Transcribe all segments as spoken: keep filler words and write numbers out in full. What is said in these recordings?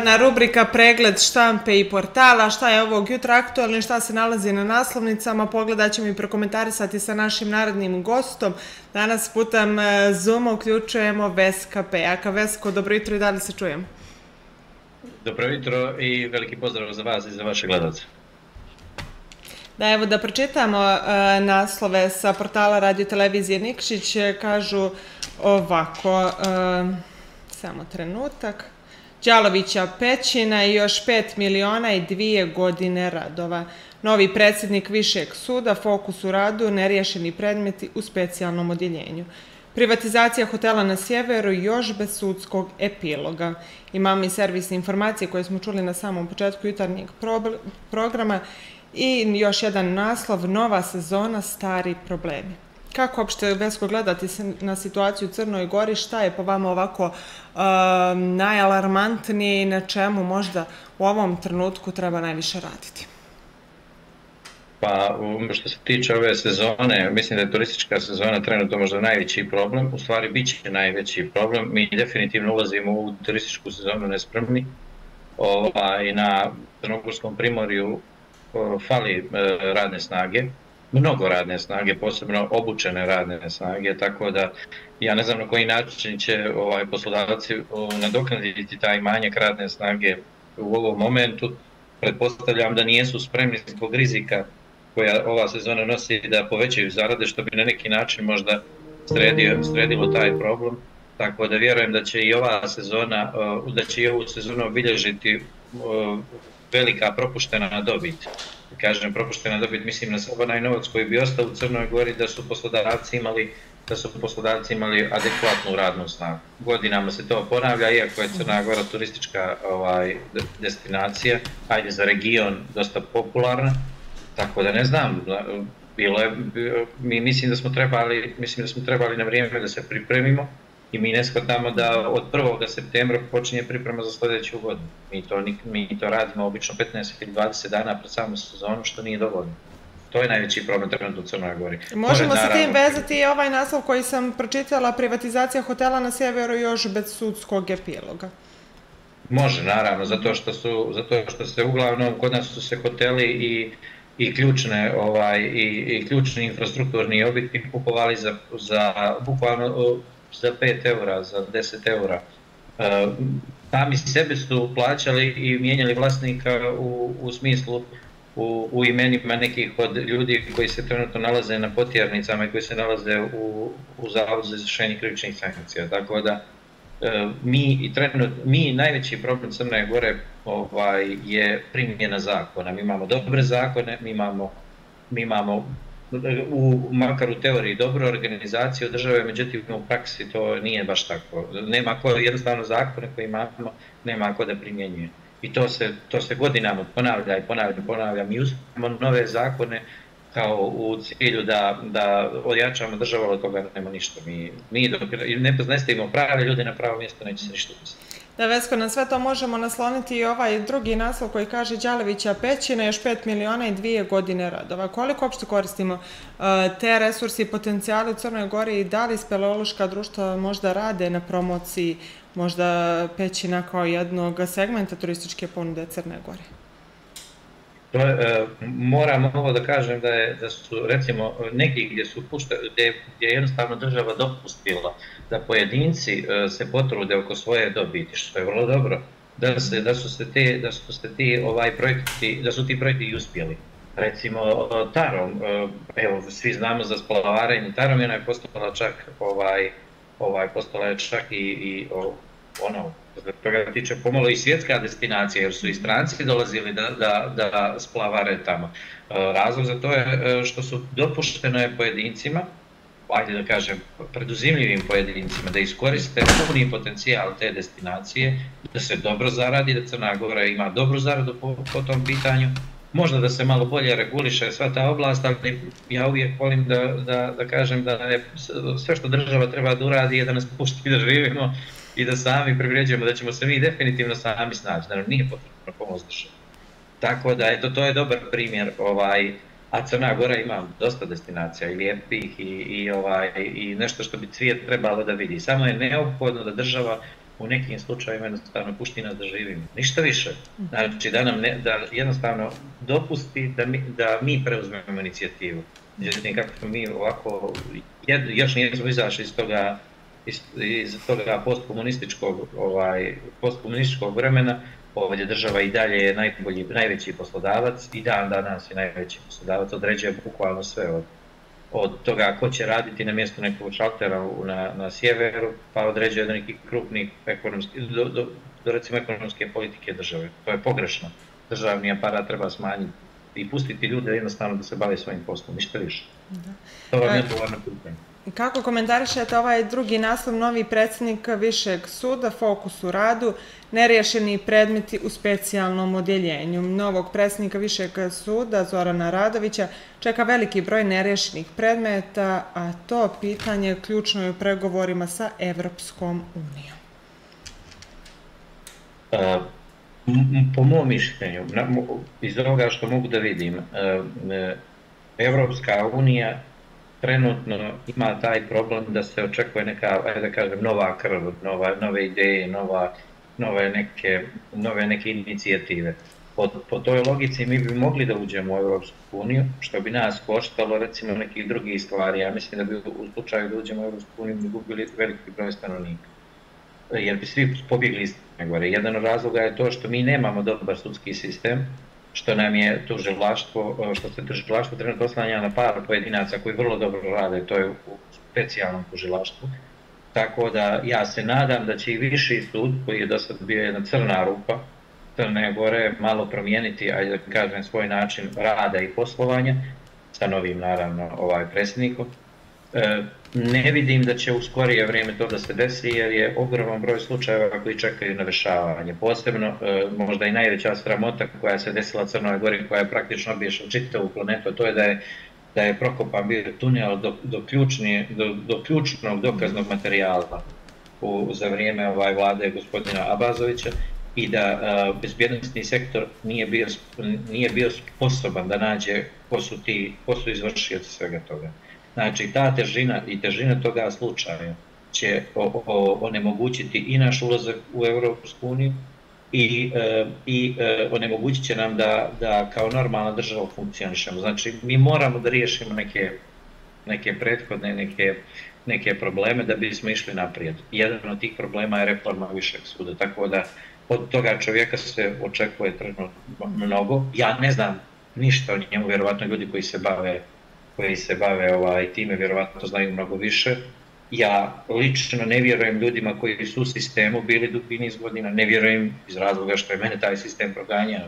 Standardna rubrika pregled štampe i portala, šta je ovog jutra aktualno i šta se nalazi na naslovnicama. Pogledat ćemo i prokomentarisati sa našim narodnim gostom. Danas putem Zooma uključujemo Veska Pejaka. Vesko, dobro jutro i da li se čujemo? Dobro jutro i veliki pozdrav za vas i za vaše gledalce. Da, evo da pročitamo uh, naslove sa portala Radio Televizije Nikšić. Kažu ovako, uh, samo trenutak. Đalovića Pećina i još pet miliona i dvije godine radova. Novi predsjednik Višeg suda, fokus u radu, neriješeni predmeti u specijalnom odjeljenju. Privatizacija hotela na sjeveru još bez sudskog epiloga. Imamo i servisne informacije koje smo čuli na samom početku jutarnjeg pro programa i još jedan naslov, nova sezona, stari problemi. Kako uopšte, Vesko, gledati na situaciju u Crnoj Gori? Šta je po vama ovako um, najalarmantnije i na čemu možda u ovom trenutku treba najviše raditi? Pa, što se tiče ove sezone, mislim da je turistička sezona trenutno možda najveći problem. U stvari, bit će najveći problem. Mi definitivno ulazimo u turističku sezonu nespremni. Ovaj, na Crnogorskom primorju o, fali e, radne snage. Mnogo radne snage, posebno obučene radne snage, tako da ja ne znam na koji način će ovaj, poslodavci nadoknaditi taj manjak radne snage u ovom momentu. Pretpostavljam da nijesu spremni zbog rizika koja ova sezona nosi da povećaju zarade, što bi na neki način možda sredio, sredilo taj problem. Tako da vjerujem da će i ova sezona, da će i ovu sezonu obilježiti velika propuštena dobit. Kažem propuštena dobit, mislim na onaj novac koji bi ostao u Crnoj Gori da su poslodavci imali, da su poslodavci imali adekvatnu radnu snagu. Godinama se to ponavlja, iako je Crna Gora turistička ovaj, destinacija, ajde za region dosta popularna, tako da ne znam, bilo je, mi mislim da smo trebali, mislim da smo trebali na vrijeme da se pripremimo. I mi ne shvatamo da od prvog septembra počinje priprema za sljedeću godinu. Mi to, mi to radimo obično petnaest ili dvadeset dana pred samu sezonu, što nije dovoljno. To je najveći problem trenutno u Crnoj Gori. Možemo se tim vezati i ovaj naslov koji sam pročitala, privatizacija hotela na sjeveru još bez sudskog epiloga. Može, naravno, zato što su, zato što se uglavnom, kod nas su se hoteli i i ključne ovaj i, i ključni infrastrukturni objekti kupovali za, za bukvalno za pet eura, za deset eura. E, sami sebe su plaćali i mijenjali vlasnika u, u smislu u, u imenima nekih od ljudi koji se trenutno nalaze na potjernicama i koji se nalaze u, u Zavodu za izvršenje krivičnih sankcija. Tako da e, mi, i trenutno, mi najveći problem Crne Gore ovaj, je primjena zakona. Mi imamo dobre zakone, mi imamo, mi imamo u, makar u teoriji dobro organizaciju države, međutim u praksi to nije baš tako. Nema ko, jednostavno zakone koje imamo, nema ko da primjenjuje. I to se, to se godinama ponavlja i ponavlja i ponavlja. Mi usvajamo nove zakone kao u cilju da, da ojačamo državu, od toga nema ništa. Mi, mi dok ne nastavimo prave ljude na pravo mjesto, neće se ništa upisati. Da, Vesko, na sve to možemo nasloniti i ovaj drugi naslov koji kaže Đalovića Pećina, još pet miliona i dvije godine radova. Koliko uopšte koristimo uh, te resursi i potencijale u Crnoj Gori i da li speleološka društva možda rade na promociji možda Pećina kao jednog segmenta turističke ponude Crne Gore? To je, e, moram ovo da kažem da, je, da su recimo neki gdje su pušta, gdje, gdje je jednostavno država dopustila da pojedinci e, se potrude oko svoje dobiti, što je vrlo dobro, da, se, da su se te, da su se ti ovaj projekti, da su ti projekti i uspjeli. Recimo Tarom, e, evo svi znamo za splavarenje Tarom, ona je postala čak ovaj ovaj postala je čak i, i o, ono što toga tiče pomalo i svjetska destinacija, jer su i stranci dolazili da, da, da splavare tamo. Razlog za to je što su dopušteno je pojedincima, ajde da kažem, preduzimljivim pojedincima, da iskoriste puni potencijal te destinacije, da se dobro zaradi, da Crna Gora ima dobru zaradu po, po tom pitanju, možda da se malo bolje reguliše sva ta oblast, ali ja uvijek volim da, da, da kažem da je sve što država treba da uradi je da nas pušti da živimo i da sami privređujemo, da ćemo se mi definitivno sami snaći, da nam nije potrebno pomoć države. Tako da, eto, to je dobar primjer, ovaj, a Crna Gora ima dosta destinacija i lijepih i, i, ovaj, i nešto što bi svijet trebalo da vidi. Samo je neophodno da država u nekim slučajima jednostavno pušti nas da živimo. Ništa više. Znači da nam ne, da jednostavno dopusti da mi, da mi preuzmemo inicijativu. Međutim, kako smo mi ovako, jed, još nismo izašli iz toga, iz, iz toga postkomunističkog, ovaj, postkomunističkog vremena, ovdje država i dalje je najbolji, najveći poslodavac i dan danas je najveći poslodavac, određuje bukvalno sve od, od toga ko će raditi na mjestu nekog šaltera na, na sjeveru, pa određuje do nekih krupnih ekonomskih, do, do, do recimo ekonomske politike države. To je pogrešno. Državni aparat treba smanjiti i pustiti ljude jednostavno da se bave svojim poslom, ništa više. Da. To vam je odgovorno pitanje. Kako komentarišete ovaj drugi naslov, novi predsjednik Višeg suda, fokus u radu, neriješeni predmeti u specijalnom odjeljenju. Novog predsjednika Višeg suda, Zorana Radovića, čeka veliki broj neriješenih predmeta, a to pitanje ključno je u pregovorima sa Evropskom unijom. Uh, po mom mišljenju, iz ovoga što mogu da vidim, Evropska unija trenutno ima taj problem da se očekuje neka, ajde da kažem, nova krv, nova, nove ideje, nova, nove, neke, nove neke inicijative. Po, po toj logici mi bi mogli da uđemo u Evropsku uniju, što bi nas koštalo recimo nekih drugih stvari. Ja mislim da bi u slučaju da uđemo u Evropsku uniju bi gubili veliki broj stanovnika. Jer bi svi pobjegli iz Crne Gore. Jedan od razloga je to što mi nemamo dobar sudski sistem, što nam je tužilaštvo, što se tužilaštvo trenutno oslanja na par pojedinaca koji vrlo dobro rade, to je u specijalnom tužilaštvu. Tako da ja se nadam da će i Viši sud, koji je do sad bio jedna crna rupa Crne Gore, malo promijeniti, ajde da kažem, svoj način rada i poslovanja, sa novim naravno ovaj predsjednikom. Ne vidim da će u skorije vrijeme to da se desi jer je ogroman broj slučajeva koji čekaju na rješavanje. Posebno, možda i najveća sramota koja se desila Crnoj Gori, koja je praktično obješla čitavu planetu, to je da je, da je prokopan bio tunel do, do, ključni, do, do ključnog dokaznog materijala u, za vrijeme ovaj vlade gospodina Abazovića i da a, bezbjednostni sektor nije bio, nije bio sposoban da nađe ko su, ti, ko su izvršioci svega toga. Znači, ta težina i težina toga slučaja će o, o, onemogućiti i naš ulazak u Evropsku uniju i, e, i e, onemogućit će nam da, da kao normalna država funkcionišemo. Znači, mi moramo da riješimo neke, neke prethodne, neke, neke probleme da bismo išli naprijed. Jedan od tih problema je reforma Višeg suda, tako da od toga čovjeka se očekuje trenutno mnogo. Ja ne znam ništa o njemu, vjerovatno ljudi koji se bave koji se bave ovaj, time, vjerovatno znaju mnogo više. Ja lično ne vjerujem ljudima koji su u sistemu bili dugi niz godina, ne vjerujem iz razloga što je mene taj sistem proganjao.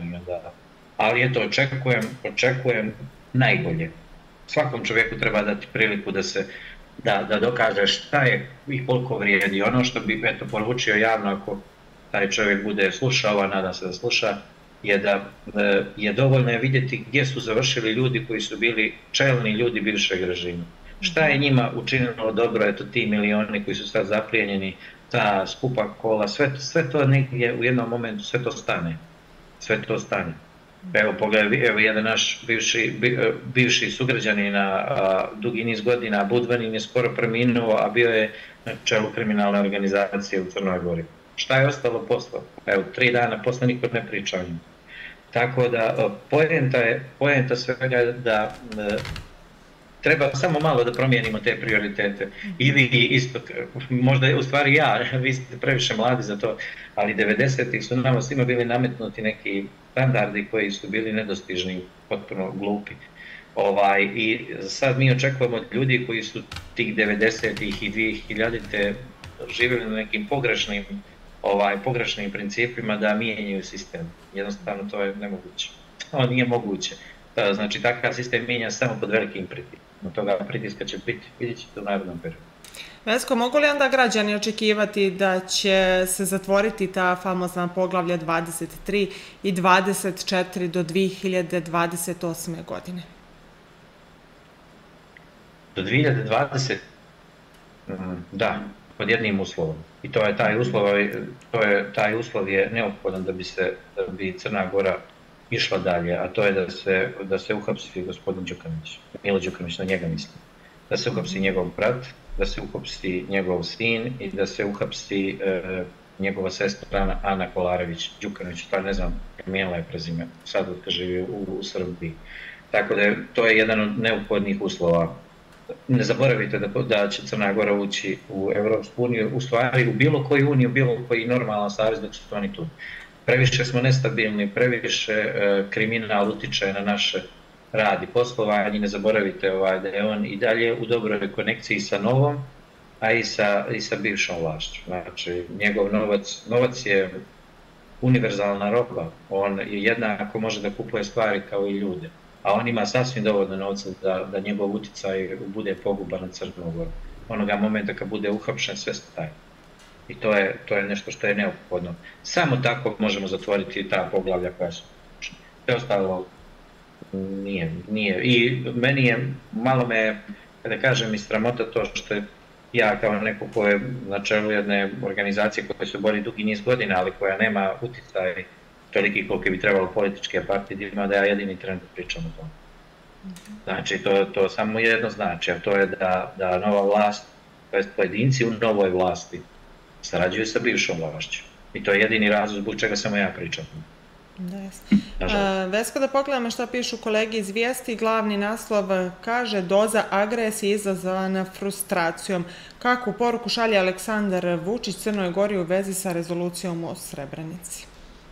Ali eto, očekujem, očekujem najbolje. Svakom čovjeku treba dati priliku da se da, da dokaže šta je i koliko vrijedi. Ono što bi eto, poručio javno, ako taj čovjek bude slušao, a nadam se da sluša, je da je dovoljno je vidjeti gdje su završili ljudi koji su bili čelni ljudi bivšeg režima. Šta je njima učinilo dobro, eto ti milioni koji su sad zaplijenjeni, ta skupa kola, sve, sve to negdje u jednom momentu, sve to stane. Sve to stane. Evo pogledaj, evo jedan naš bivši, bivši sugrađanin na dugi niz godina, Budvanin je skoro preminuo, a bio je na čelu kriminalne organizacije u Crnoj Gori. Šta je ostalo posle? Evo, tri dana posle niko ne priča o njim. Tako da, poenta je, poenta svega je da e, treba samo malo da promijenimo te prioritete. I vi isto, možda u stvari ja, vi ste previše mladi za to, ali devedesetih su nama svima bili nametnuti neki standardi koji su bili nedostižni, potpuno glupi. Ovaj, i sad mi očekujemo od ljudi koji su tih devedesetih i dvije hiljadite živjeli na nekim pogrešnim ovaj, pogrešnim principima da mijenjaju sistem. Jednostavno to je nemoguće. To nije moguće. Znači, takav sistem mijenja samo pod velikim pritiskom. Od toga pritiska će biti, vidjet ćete u narednom periodu. Vesko, mogu li onda građani očekivati da će se zatvoriti ta famozna poglavlja dvadeset tri i dvadeset četiri do dvije hiljade dvadeset osme godine? Do dvije hiljade dvadesete. Da, pod jednim uslovom. I to je taj uslov, to je taj uslov je neophodan da bi se da bi Crna Gora išla dalje, a to je da se da se uhapsi gospodin Đukanović, Milo Đukanović, na njega mislim. Da se uhapsi njegov brat, da se uhapsi njegov sin i da se uhapsi e, njegova sestra Ana Kolarević Đukanović, to ne znam, promijenila je prezime, sad kad živi u, u Srbiji. Tako da je, to je jedan od neophodnih uslova. Ne zaboravite da, da će Crna Gora ući u Evropsku uniju, u stvari u bilo koju uniju, bilo koji normalan savez dok su oni tu. Previše smo nestabilni, previše e, kriminal utiče na naše rad i poslovanje. Ne zaboravite ovaj, da je on i dalje u dobroj konekciji sa novom, a i sa, i sa bivšom vlašću. Znači, njegov novac, novac je univerzalna roba, on je jednako može da kupuje stvari kao i ljude, a on ima sasvim dovoljno novca da, da njegov utjecaj bude poguban na Crnu Goru. Onoga momenta kad bude uhapšen, sve staje. I to je, to je nešto što je neophodno. Samo tako možemo zatvoriti ta poglavlja koja su. Sve ostalo nije, nije. I meni je, malo me, da kažem, i sramota to što je ja kao neko ko je na čelu jedne organizacije koja se bori dugi niz godina, ali koja nema utjecaj toliki koliko bi trebalo političke partije, ima da ja jedini trenutno pričam o tom. Znači, to, to samo jedno znači, a to je da, da nova vlast, to jest pojedinci u novoj vlasti, sarađuju sa bivšom vlašću. I to je jedini razlog zbog čega samo ja pričam. Da, uh, Vesko, da pogledamo šta pišu kolegi iz Vijesti. Glavni naslov kaže: doza agresije izazvana frustracijom. Kakvu poruku šalje Aleksandar Vučić Crnoj Gori u vezi sa rezolucijom o Srebrenici?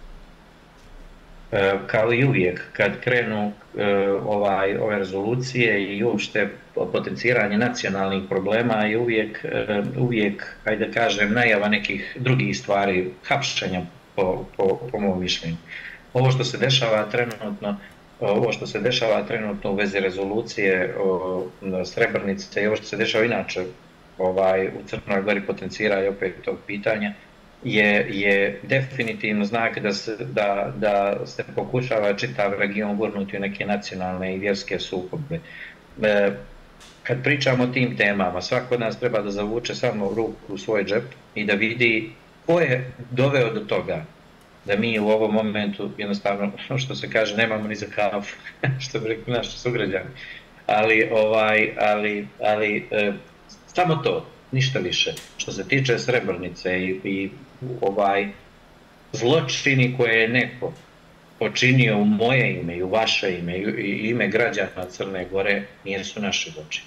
E, kao i uvijek, kad krenu e, ovaj, ove rezolucije i uopšte potenciranje nacionalnih problema je uvijek, e, uvijek, hajde da kažem, najava nekih drugih stvari, hapšenja po, po, po mom mišljenju. Ovo što se dešava trenutno, ovo što se dešava trenutno u vezi rezolucije o Srebrenice i ovo što se dešava inače ovaj, u Crnoj Gori potencira i opet tog pitanja, je, je definitivno znak da se, da, da se pokušava čitav region gurnuti u neke nacionalne i vjerske sukobe. E, kad pričamo o tim temama, svako od nas treba da zavuče samo ruku u svoj džep i da vidi ko je doveo do toga da mi u ovom momentu jednostavno, što se kaže, nemamo ni za kafu, što bi rekli naši sugrađani. Ali, ovaj, ali, ali e, samo to, ništa više. Što se tiče Srebrenice i, i ovaj zločini koje je neko počinio u moje ime i u vaše ime i, i ime građana Crne Gore, nisu naši zločini.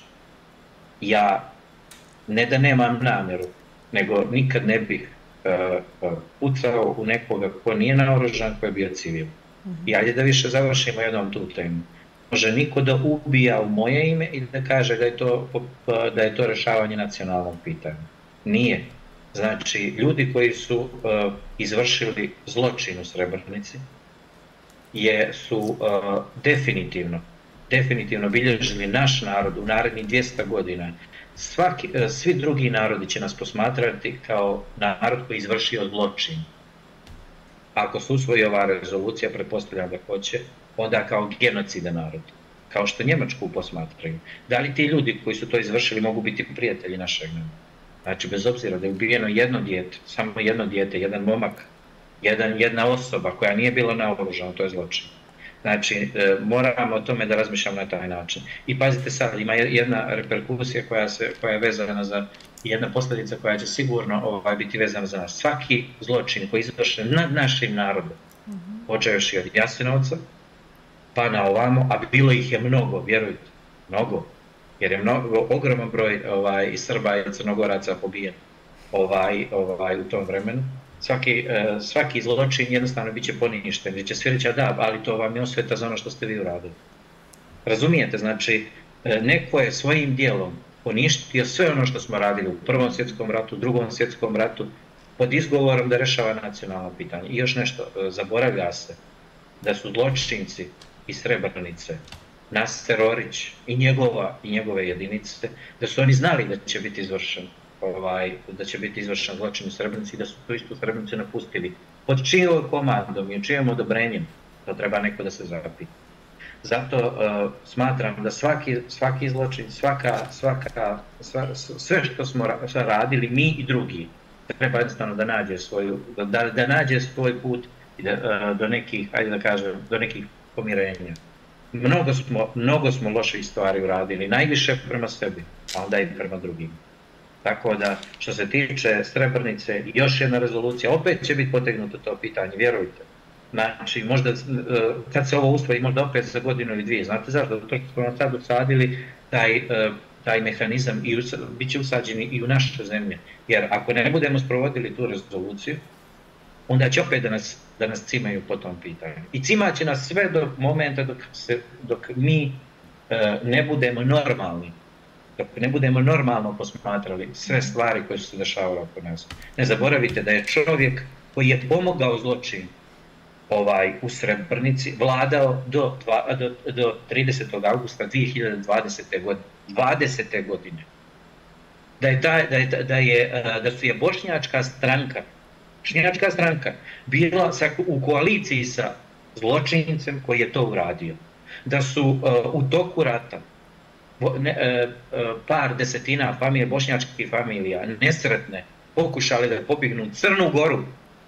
Ja ne da nemam namjeru, nego nikad ne bih uh, pucao u nekoga ko nije naoružan, ko je bio civil. Mm-hmm. I ajde da više završimo jednom tu temu. Može niko da ubija u moje ime i da kaže da je to, da je to rešavanje nacionalnog pitanja. Nije. Znači, ljudi koji su uh, izvršili zločin u Srebrenici je, su uh, definitivno, definitivno bilježili naš narod u narednih dvjesto godina. Svaki, uh, svi drugi narodi će nas posmatrati kao narod koji je izvršio zločin. Ako se usvoji ova rezolucija, pretpostavljam da hoće, onda kao genocida narod, kao što Njemačku posmatraju. Da li ti ljudi koji su to izvršili mogu biti prijatelji našeg naroda? Znači, bez obzira da je ubijeno jedno dijete, samo jedno dijete, jedan momak, jedan, jedna osoba koja nije bila naoružana, to je zločin. Znači, e, moramo o tome da razmišljamo na taj način. I pazite sad, ima jedna reperkusija koja, se, koja je vezana za, jedna posljedica koja će sigurno ovaj, biti vezana za nas. Svaki zločin koji je izvršen nad našim narodom, mm-hmm. počevši od Jasenovca, pa na ovamo, a bilo ih je mnogo, vjerujte, mnogo. Jer je mnogo, ogroman broj ovaj, i Srba i Crnogoraca pobijen ovaj, ovaj, u tom vremenu. Svaki, uh, svaki zločin jednostavno bit će poništen, gdje će svi reći, da, ali to vam je osveta za ono što ste vi uradili. Razumijete, znači, neko je svojim dijelom poništio sve ono što smo radili u Prvom svjetskom ratu, Drugom svjetskom ratu, pod izgovorom da rešava nacionalno pitanje. I još nešto, zaboravlja se da su zločinci iz Srebrenice, Naser Orić i njegova i njegove jedinice, da su oni znali da će biti izvršen ovaj, da će biti izvršen zločin u Srebrenici i da su tu istu Srebrenicu napustili. Pod čijom komandom i čijom odobrenjem, to treba neko da se zapita. Zato uh, smatram da svaki, svaki zločin, svaka, svaka, sva, sve što smo radili, mi i drugi, treba jednostavno da nađe, svoju, da, da nađe svoj put i da, uh, do nekih, ajde da kažem, do nekih pomirenja. Mnogo smo, mnogo smo loših stvari uradili, najviše prema sebi, a onda i prema drugim. Tako da, što se tiče Srebrenice, još jedna rezolucija, opet će biti potegnuto to pitanje, vjerujte. Znači, možda, kad se ovo usvoji, možda opet za godinu ili dvije. Znate zašto? To što smo nam sad usadili taj, taj mehanizam i bit će usađeni i u naše zemlje. Jer ako ne budemo sprovodili tu rezoluciju, onda će opet da nas, da nas cimaju po tom pitanju. I cimat će nas sve do momenta dok, se, dok mi ne budemo normalni. Dok ne budemo normalno posmatrali sve stvari koje su se dešavale oko nas. Ne zaboravite da je čovjek koji je pomogao zločin ovaj, u Srebrenici vladao do, do, do tridesetog augusta dvije hiljade dvadesete. godine. dvadesete godine. Da je, ta, da, je, da, je, da su je bošnjačka stranka, bošnjačka stranka bila sa, u koaliciji sa zločincem koji je to uradio. Da su uh, u toku rata ne, uh, par desetina familije, bošnjačkih familija, nesretne, pokušali da pobjegnu u Crnu Goru,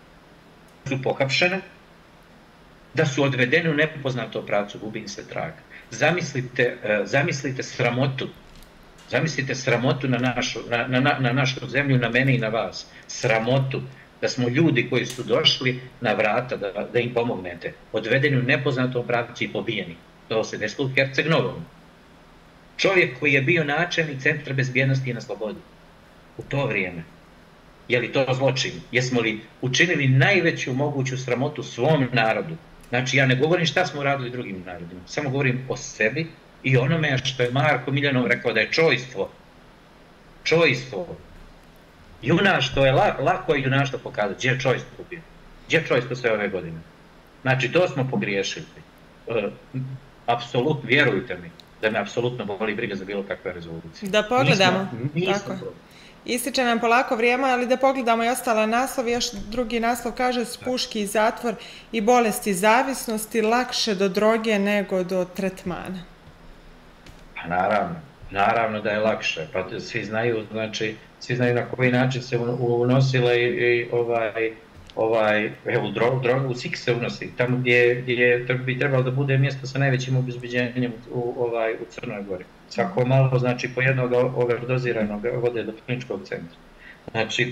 su pohapšene, da su odvedeni u nepoznato pravcu, gubi se trag. Zamislite, uh, zamislite sramotu, zamislite sramotu na našu, na, na, na našu zemlju, na mene i na vas. Sramotu da smo ljudi koji su došli na vrata da, da im pomognete, odvedeni u nepoznatom pravcu i pobijeni. To se desilo u Herceg-Novom. Čovjek koji je bio načelnik Centra bezbjednosti i na slobodi u to vrijeme. Je li to zločin? Jesmo li učinili najveću moguću sramotu svom narodu? Znači, ja ne govorim šta smo radili drugim narodima, samo govorim o sebi i onome što je Marko Miljanov rekao da je čojstvo. Čojstvo. Junaštvo je, lako je junaštvo pokazati. Gdje je čojstvo bio? Gdje je čojstvo sve ove godine? Znači, to smo pogriješili. Apsolutno, vjerujte mi, da me apsolutno boli briga za bilo kakve rezolucije. Da pogledamo. Tako. Ističe nam polako vrijeme, ali da pogledamo i ostale naslove. Još drugi naslov kaže: spuški i zatvor i bolesti zavisnosti lakše do droge nego do tretmana. Pa naravno, naravno da je lakše. Pa svi znaju, znači, svi znaju na koji način se unosila i, i ovaj, ovaj, evo, drogu, drogu u S I K se unosi, tamo gdje, gdje bi trebalo da bude mjesto sa najvećim obezbeđenjem u, ovaj, u Crnoj Gori. Svako malo, znači, po jednog overdoziranog vode do kliničkog centra. Znači,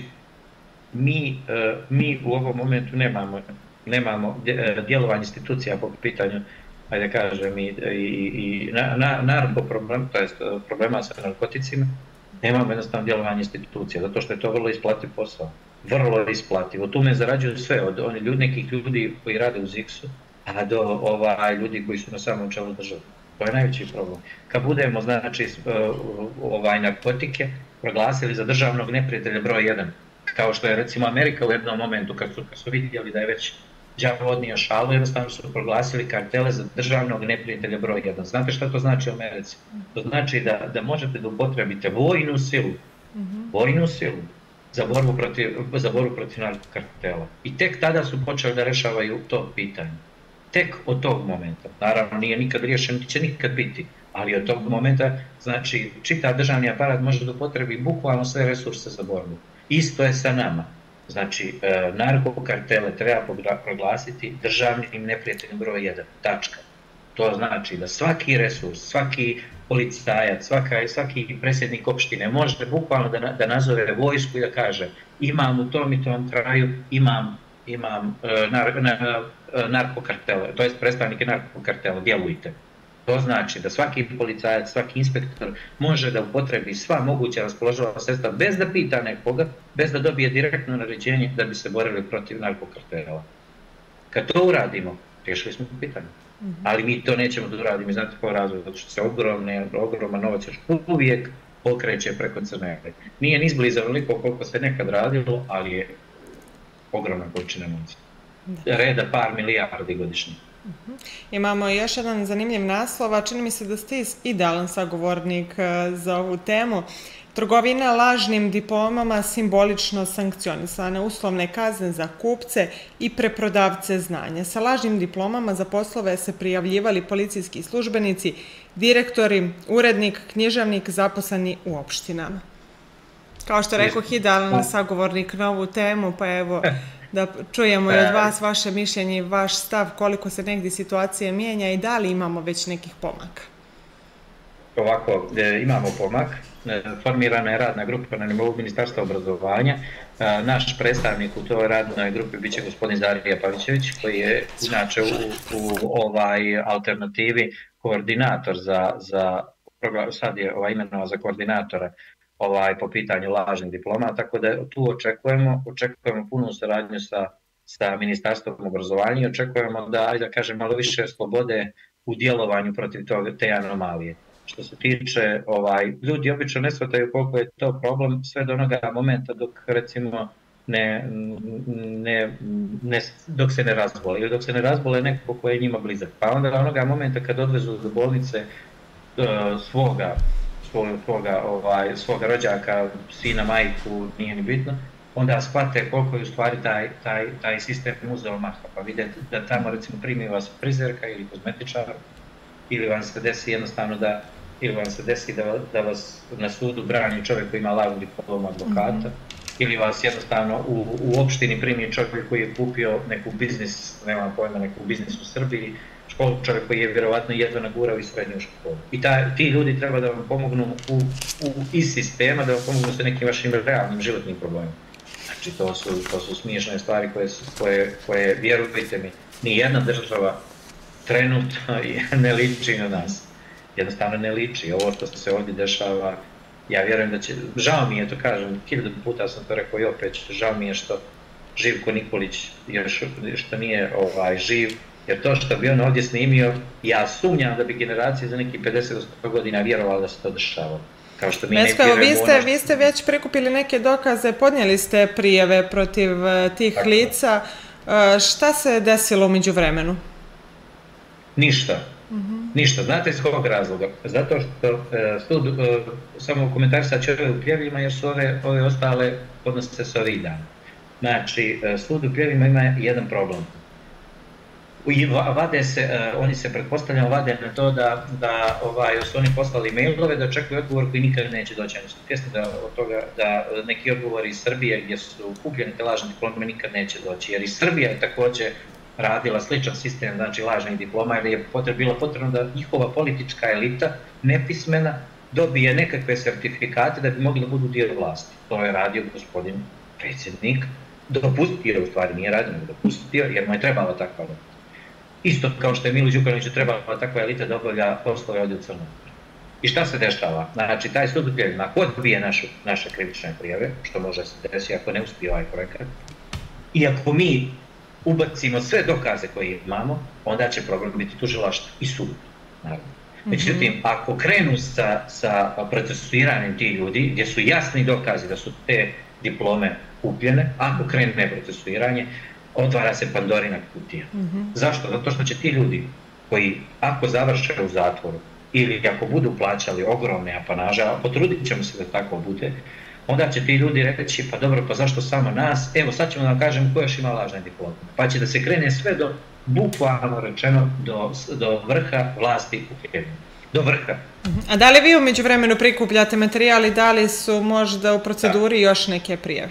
mi, mi u ovom momentu nemamo, nemamo djelovanje institucija po pitanju, ajde kažem, i, i, i na, na, narkoproblem, to jest problema sa narkoticima, nemamo jednostavno djelovanje institucija, zato što je to vrlo isplativ posao. Vrlo isplativo. Tu me zarađuju sve, od onih ljudi, nekih ljudi koji rade u Z I K-su, a do ovaj, ljudi koji su na samom čelu države. To je najveći problem. Kad budemo, znači, ovaj, narkotike proglasili za državnog neprijatelja broj jedan, kao što je recimo Amerika u jednom momentu, kad su, kad su vidjeli da je već đavo odnio šalu, jednostavno su proglasili kartele za državnog neprijatelja broj jedan. Znate šta to znači u Americi? To znači da, da možete da upotrebite vojnu silu, vojnu silu, za borbu protiv, za borbu protiv narkokartela. I tek tada su počeli da rešavaju to pitanje. Tek od tog momenta. Naravno, nije nikad riješen, će nikad biti, ali od tog momenta, znači, čitav državni aparat može da upotrebi bukvalno sve resurse za borbu. Isto je sa nama. Znači, narkokartele treba proglasiti državnim neprijateljem broj jedan. Tačka. To znači da svaki resurs, svaki policajac, svaka, svaki predsjednik opštine može bukvalno da, da nazove vojsku i da kaže: imam u tom i tom kraju, imam, imam uh, nar, na, uh, narkokartele, to je predstavnike narkokartela, djelujte. To znači da svaki policajac, svaki inspektor može da upotrebi sva moguća raspoloživa sredstva bez da pita nekoga, bez da dobije direktno naređenje da bi se borili protiv narkokartela. Kad to uradimo, riješili smo pitanje. Ali mi to nećemo da uradimo, znate kao razvoj, zato što se ogromne, ogroman novac još uvijek pokreće preko Crne Gore. Nije ni izbliza onoliko koliko se nekad radilo, ali je ogromna količina novca. Reda par milijardi godišnje. Uh-huh. Imamo još jedan zanimljiv naslov, a čini mi se da ste idealan sagovornik za ovu temu. Trgovina lažnim diplomama simbolično sankcionisane, uslovne kazne za kupce i preprodavce znanja. Sa lažnim diplomama za poslove se prijavljivali policijski službenici, direktori, urednik, književnik, zaposleni u opštinama. Kao što rekao, idealan sagovornik na ovu temu, pa evo da čujemo i od vas vaše mišljenje i vaš stav koliko se negdje situacije mijenja i da li imamo već nekih pomaka. Ovako, imamo pomak. formirana je radna grupa na nivou Ministarstva obrazovanja. Naš predstavnik u toj radnoj grupi biće gospodin Darija Pavićević, koji je inače u, u ovaj alternativi koordinator za, za sad je ovaj imenovao za koordinatora ovaj, po pitanju lažnih diploma, tako da tu očekujemo, očekujemo punu saradnju sa, sa Ministarstvom obrazovanja i očekujemo da, ajde da kažem, malo više slobode u djelovanju protiv toga, te anomalije. Što se tiče, ovaj, ljudi obično ne shvataju koliko je to problem sve do onoga momenta dok recimo ne, ne, ne, dok se ne razbole ili dok se ne razbole neko ko je njima blizak. Pa onda onoga momenta kad odvezu do bolnice uh, svoga, svoga, svoga, ovaj, svoga rođaka, sina, majku, nije ni bitno, onda shvate koliko je u stvari taj, taj, taj sistem uzeo maha. Pa vidite da tamo recimo primi vas frizerka ili kozmetičar, ili vam se desi jednostavno da ili vam se desi da, da vas na sudu brani čovjek koji ima lažnu diplomu advokata, mm-hmm. ili vas jednostavno u, u opštini primi čovjek koji je kupio neku biznis, nema pojma, neku biznis u Srbiji, školu, čovjek koji je vjerovatno jedva nagurao i srednju školu. I ta, ti ljudi treba da vam pomognu u, u, iz sistema, da vam pomognu sa nekim vašim realnim životnim problemima. Znači to su, to su smiješne stvari koje, koje, koje vjerujte mi, ni jedna država trenutno ne liči na nas. Jednostavno ne liči. Ovo što se ovdje dešava, ja vjerujem da će, žao mi je to kažem, hiljadu puta sam to rekao i opet, žao mi je što Živko Nikolić još što nije ovaj, živ, jer to što bi on ovdje snimio, ja sumnjam da bi generacije za nekih pedeset do sto godina vjerovali da se to dešava. Kao što mi Mesko, ne vi ste, ono... vi ste već prikupili neke dokaze, podnijeli ste prijave protiv tih Tako. lica. Šta se desilo umeđu vremenu? Ništa. Mm-hmm. Ništa. Znate iz kog razloga? Zato što e, sud, e, samo komentarisat ću ove u Pljevljima jer su ove, ove ostale odnose se ovih dana. Znači, e, sud u Pljevljima ima jedan problem. I vade se, e, oni se pretpostavljamo vade na to da, da ovaj, su oni poslali mailove, da očekuju odgovor koji nikad neće doći. Oni su svjesni da, od toga, da neki odgovori iz Srbije gdje su kupljeni te lažne diplome nikad neće doći. Jer i Srbija je također radila sličan sistem, znači lažnih diploma, jer je potreb, bilo potrebno da njihova politička elita, nepismena, dobije nekakve sertifikate da bi mogli da budu dio vlasti. To je radio gospodin predsjednik, dopustio, u stvari nije radio, dopustio, jer mu je trebala takva elita. Isto kao što je Milo Đukanoviću trebala takva elita da obavlja poslove ovdje u Crnom. I šta se dešava? Znači, taj sud u Pljevljima, ako odbije našu, naše krivične prijave, što može se desiti ako ne uspije ovaj projekat, i ako mi ubacimo sve dokaze koje imamo, onda će problem biti tužilaštvo i sud. Naravno. Međutim, ako krenu sa, sa procesuiranjem tih ljudi, gdje su jasni dokazi da su te diplome kupljene, ako krene procesuiranje, otvara se Pandorina kutija. Mm-hmm. Zašto? Zato što će ti ljudi koji, ako završe u zatvoru ili ako budu plaćali ogromne apanaže, a potrudit ćemo se da tako bude, onda će ti ljudi reći, pa dobro, pa zašto samo nas? Evo, sad ćemo da vam kažem ko još ima lažne diplome. Pa će da se krene sve do, bukvalno rečeno, do, do vrha vlasti u Pljevljima. Do vrha. A da li vi u međuvremenu prikupljate materijali, da li su možda u proceduri da. još neke prijave?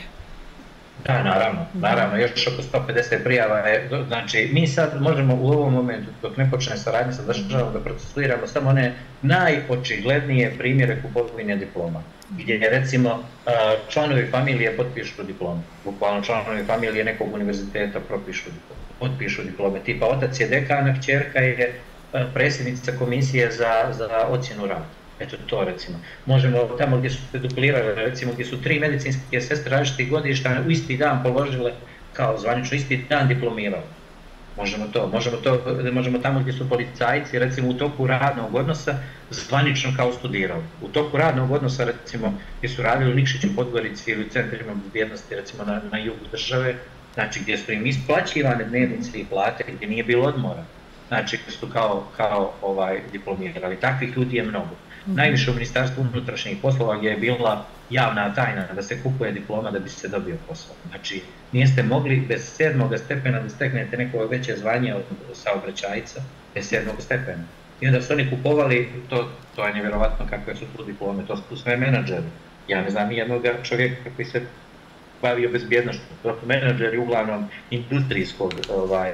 Da, naravno, naravno, još oko sto pedeset prijava je, znači mi sad možemo u ovom momentu, dok ne počne saradnje sa državom, da procesuiramo samo one najočiglednije primjere kupovine diploma, gdje recimo članovi familije potpišu diplomu, bukvalno članovi familije nekog univerziteta propišu diplome, potpišu diplome, tipa otac je dekan, kćerka je predsjednica komisije za, za ocjenu rada. Eto to recimo. Možemo tamo gdje su se duplirali, recimo gdje su tri medicinske sestre različitih godišta u isti dan položile kao zvanično isti dan diplomirali. Možemo to, možemo to, možemo tamo gdje su policajci recimo u toku radnog odnosa zvanično kao studirali. U toku radnog odnosa recimo gdje su radili u Nikšiću, Podgorici ili u centrima bezbjednosti recimo na, na jugu države, znači gdje su im isplaćivane dnevnice i plate, gdje nije bilo odmora. Znači su kao, kao ovaj, diplomirali. Takvih ljudi je mnogo. Mm-hmm. Najviše u Ministarstvu unutrašnjih poslova gdje je bila javna tajna da se kupuje diploma da bi se dobio posao. Znači, niste mogli bez sedmog stepena da steknete neko veće zvanje od saobraćajca, bez sedmog stepena. I onda su oni kupovali, to, to je nevjerovatno kakve su tu diplome, to su sve menadžeri. Ja ne znam nijednog čovjeka koji se bavio bezbjednošću. To su menadžeri uglavnom industrijskog ovaj,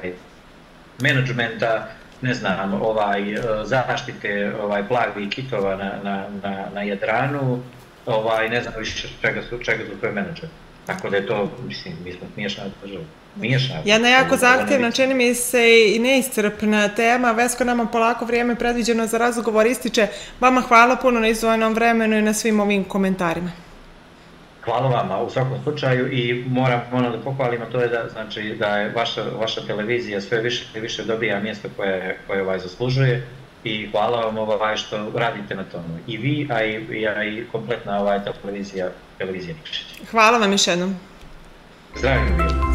menadžmenta, ne znam, ovaj, zaštite ovaj, plavih kitova na, na, na, na Jadranu, ovaj, ne znam više čega su, čega su tvoji menadžeri. Tako da je to, mislim, mi smo miješana država. Miješana. Jedna jako zahtjevna, čini mi se i neiscrpna tema. Vesko, nama polako vrijeme predviđeno za razgovor ističe. Vama hvala puno na izdvojenom vremenu i na svim ovim komentarima. Hvala vama u svakom slučaju i moram ono da pohvalim, a to je da, znači, da je vaša, vaša televizija sve više i više dobija mjesto koje, koje ovaj zaslužuje i hvala vam ovaj što radite na tomu. I vi, a i, a i kompletna ovaj televizija, televizija Nikšić. Hvala vam još jednom. Zdravim bilo.